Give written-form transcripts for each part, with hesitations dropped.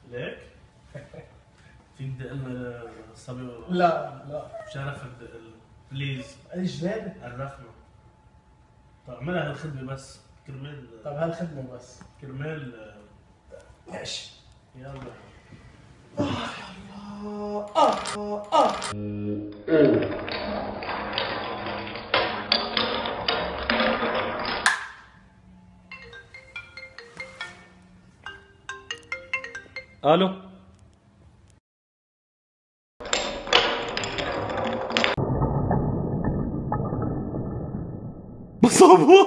ليك؟ فيك تدق لنا صبي؟ لا بشرفك دق لنا بليز. ايش جنابك؟ عرفنا. طب اعملها هالخدمة بس كرمال. طب هالخدمة بس كرمال. ماشي. يلا. الو. بصابو.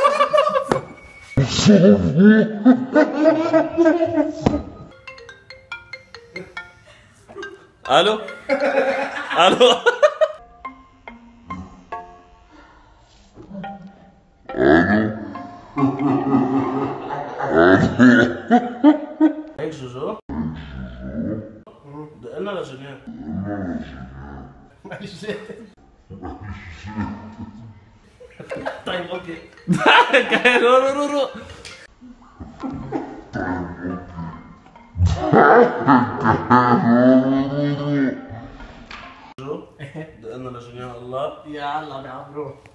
الو الو. هيك جوجو؟ دق لنا لجنان. معلش. طيب اوكي. رو رو رو. جو دق لنا لجنان الله. يلا يا عمرو.